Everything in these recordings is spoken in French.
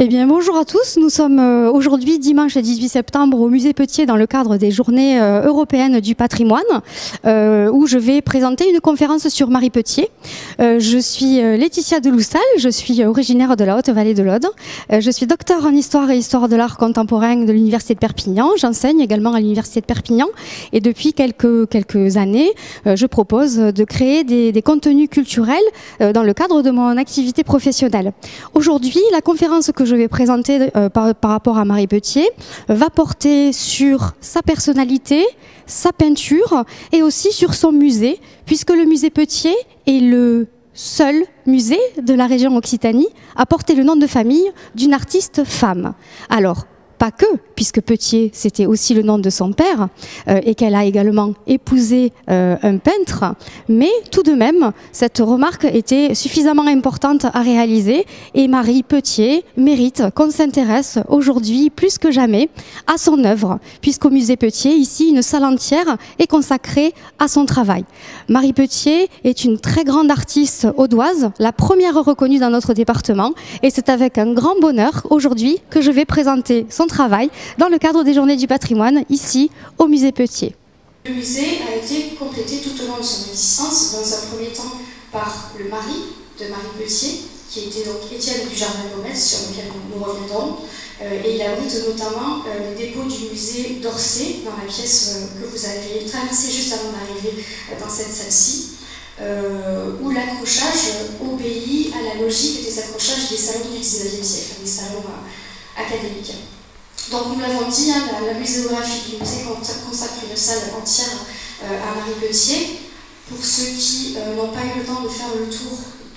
Eh bien, bonjour à tous. Nous sommes aujourd'hui dimanche 18 septembre au Musée Petier dans le cadre des Journées européennes du patrimoine où je vais présenter une conférence sur Marie Petier. Je suis Laetitia Deloustal, je suis originaire de la Haute-Vallée de l'Aude. Je suis docteur en histoire et histoire de l'art contemporain de l'Université de Perpignan. J'enseigne également à l'Université de Perpignan et depuis quelques années, je propose de créer des contenus culturels dans le cadre de mon activité professionnelle. Aujourd'hui, la conférence que je vais présenter par rapport à Marie Petier va porter sur sa personnalité, sa peinture et aussi sur son musée, puisque le musée Petier est le seul musée de la région Occitanie à porter le nom de famille d'une artiste femme. Alors, pas que, puisque Petier, c'était aussi le nom de son père et qu'elle a également épousé un peintre, mais tout de même, cette remarque était suffisamment importante à réaliser et Marie Petier mérite qu'on s'intéresse aujourd'hui plus que jamais à son œuvre, puisqu'au musée Petier, ici, une salle entière est consacrée à son travail. Marie Petier est une très grande artiste audoise, la première reconnue dans notre département, et c'est avec un grand bonheur aujourd'hui que je vais présenter son travail dans le cadre des Journées du patrimoine, ici, au musée Petier. Le musée a été complété tout au long de son existence, dans un premier temps par le mari de Marie Petier, qui était donc Étienne du Jardin-Gomez, sur lequel nous reviendrons, et il abrite notamment les dépôts du musée d'Orsay, dans la pièce que vous avez traversée juste avant d'arriver dans cette salle-ci, où l'accrochage obéit à la logique des accrochages des salons du XIXe siècle, des salons académiques. Donc nous l'avons dit, la muséographie du musée consacre une salle entière à Marie Petier. Pour ceux qui n'ont pas eu le temps de faire le tour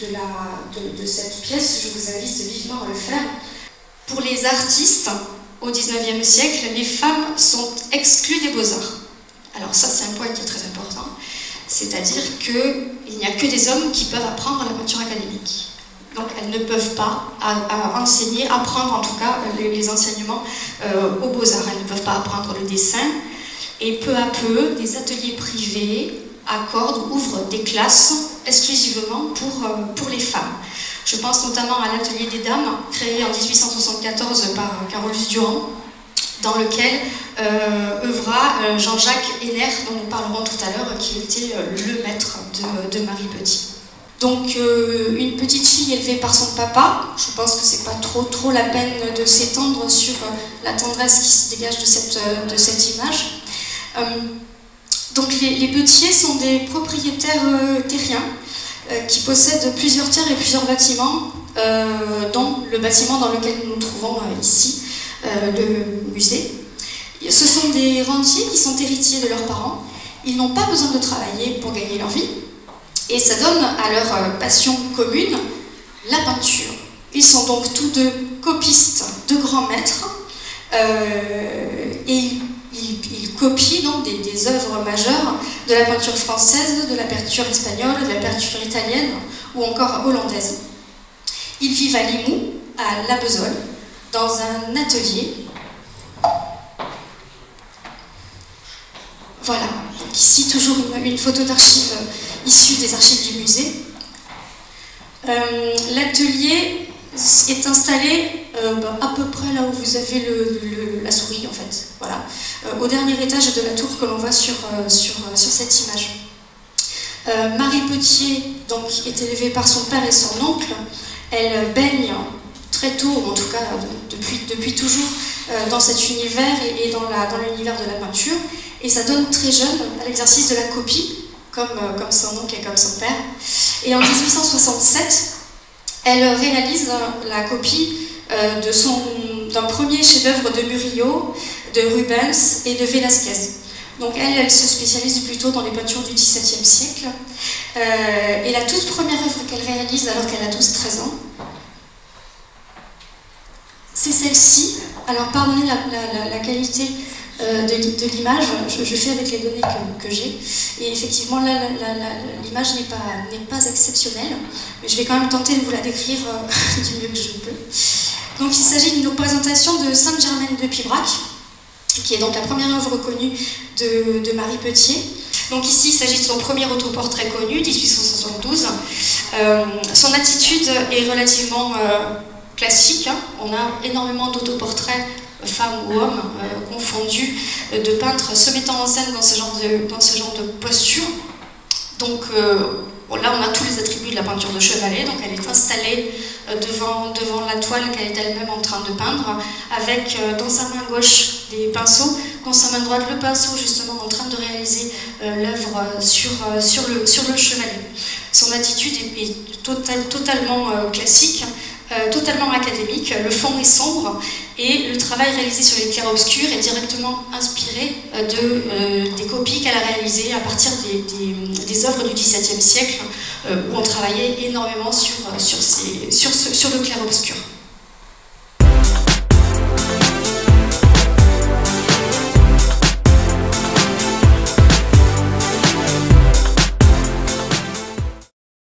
de cette pièce, je vous invite vivement à le faire. Pour les artistes, au XIXe siècle, les femmes sont exclues des beaux-arts. Alors ça, c'est un point qui est très important. C'est-à-dire qu'il n'y a que des hommes qui peuvent apprendre la peinture académique. Donc elles ne peuvent pas enseigner, apprendre en tout cas les enseignements aux beaux-arts. Elles ne peuvent pas apprendre le dessin. Et peu à peu, des ateliers privés accordent, ouvrent des classes exclusivement pour les femmes. Je pense notamment à l'Atelier des Dames, créé en 1874 par Carolus Durand, dans lequel œuvra Jean-Jacques Henner, dont nous parlerons tout à l'heure, qui était le maître de Marie Petier. Donc une petite fille élevée par son papa, je pense que c'est pas trop la peine de s'étendre sur la tendresse qui se dégage de cette image. Donc les Petier sont des propriétaires terriens qui possèdent plusieurs terres et plusieurs bâtiments, dont le bâtiment dans lequel nous nous trouvons ici, le musée. Ce sont des rentiers qui sont héritiers de leurs parents. Ils n'ont pas besoin de travailler pour gagner leur vie. Et ça donne à leur passion commune la peinture. Ils sont donc tous deux copistes de grands maîtres et ils copient donc des œuvres majeures de la peinture française, de la peinture espagnole, de la peinture italienne ou encore hollandaise. Ils vivent à Limoux, à La Bezolle, dans un atelier. Voilà, donc ici toujours une photo d'archives issue des archives du musée. L'atelier est installé à peu près là où vous avez la souris en fait, voilà, au dernier étage de la tour que l'on voit sur cette image. Marie Petier donc, est élevée par son père et son oncle. Elle baigne très tôt, en tout cas depuis toujours, dans cet univers et dans l'univers de la peinture. Et ça donne très jeune à l'exercice de la copie, comme son oncle et comme son père. Et en 1867, elle réalise la copie d'un premier chef-d'œuvre de Murillo, de Rubens et de Velázquez. Donc elle se spécialise plutôt dans les peintures du XVIIe siècle. Et la toute première œuvre qu'elle réalise alors qu'elle a 12-13 ans, c'est celle-ci. Alors pardonnez la qualité de l'image, je fais avec les données que j'ai, et effectivement là l'image n'est pas exceptionnelle, mais je vais quand même tenter de vous la décrire du mieux que je peux. Donc il s'agit d'une représentation de Sainte-Germaine de Pibrac, qui est donc la première œuvre connue de Marie Petier. Donc ici il s'agit de son premier autoportrait connu, 1872. Son attitude est relativement classique, hein. On a énormément d'autoportraits, femmes ou hommes confondus, de peintres se mettant en scène dans ce genre de posture. Donc là, on a tous les attributs de la peinture de chevalet. Donc elle est installée devant la toile qu'elle est elle-même en train de peindre, avec dans sa main gauche des pinceaux, dans sa main droite le pinceau justement en train de réaliser l'œuvre sur le chevalet. Son attitude est totalement classique, totalement académique. Le fond est sombre et le travail réalisé sur les clairs-obscurs est directement inspiré des copies qu'elle a réalisées à partir des œuvres du XVIIe siècle, où on travaillait énormément sur le clair-obscur.